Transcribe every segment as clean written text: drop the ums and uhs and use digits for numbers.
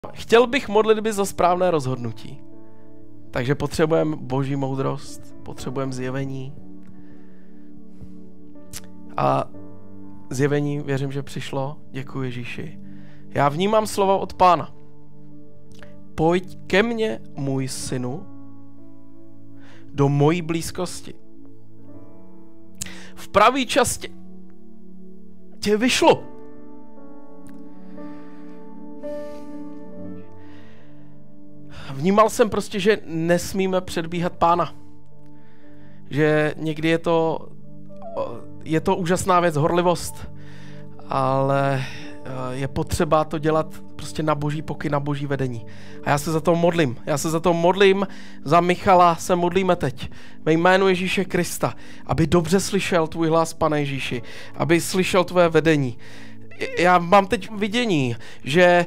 Chtěl bych modlitby za správné rozhodnutí. Takže potřebujeme boží moudrost, potřebujeme zjevení. A zjevení, věřím, že přišlo. Děkuji Ježíši. Já vnímám slova od Pána. Pojď ke mně, můj synu, do mojí blízkosti. V pravý čas tě vyšlo. Vnímal jsem prostě, že nesmíme předbíhat Pána. Že někdy je to úžasná věc, horlivost, ale je potřeba to dělat prostě na boží pokyn, na boží vedení. A já se za to modlím. Za Michala se modlíme teď. Ve jménu Ježíše Krista, aby dobře slyšel tvůj hlas, Pane Ježíši, aby slyšel tvoje vedení. Já mám teď vidění, že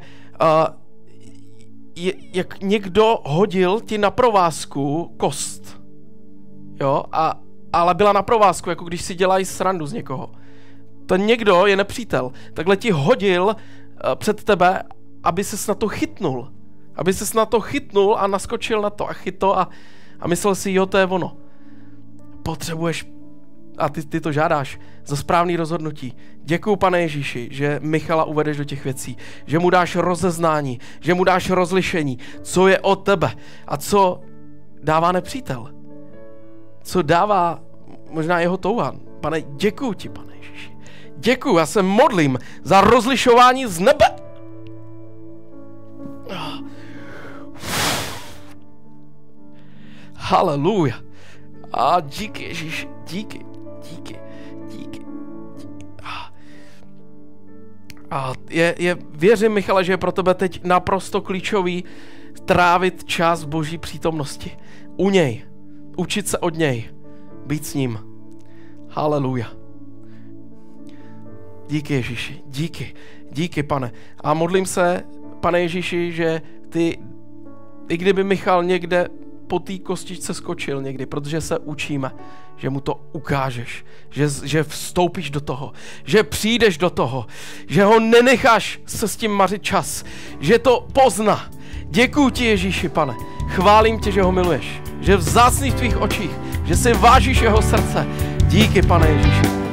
jak někdo hodil ti na provázku kost. Jo? Ale byla na provázku, jako když si dělají srandu z někoho. Ten někdo je nepřítel. Takhle ti hodil před tebe, aby ses na to chytnul. Aby ses na to chytnul a naskočil na to a chyt to a myslel si, jo, to je ono. Potřebuješ, a ty to žádáš, za správný rozhodnutí. Děkuju, Pane Ježíši, že Michala uvedeš do těch věcí, že mu dáš rozeznání, že mu dáš rozlišení, co je od tebe a co dává nepřítel. Co dává možná jeho touha. Pane, děkuju ti, Pane Ježíši. Děkuju, já se modlím za rozlišování z nebe. Haleluja. A díky, Ježíši, díky. A věřím, Michale, že je pro tebe teď naprosto klíčový trávit čas v boží přítomnosti. U něj. Učit se od něj. Být s ním. Haleluja. Díky, Ježíši. Díky, Pane. A modlím se, Pane Ježíši, že ty, i kdyby Michal někde po té kostičce skočil někdy, protože se učíme, že mu to ukážeš, že vstoupíš do toho, že přijdeš do toho, že ho nenecháš se s tím mařit čas, že to pozná. Děkuju ti, Ježíši, Pane. Chválím tě, že ho miluješ, že vzácný v tvých očích, že si vážíš jeho srdce. Díky, Pane Ježíši.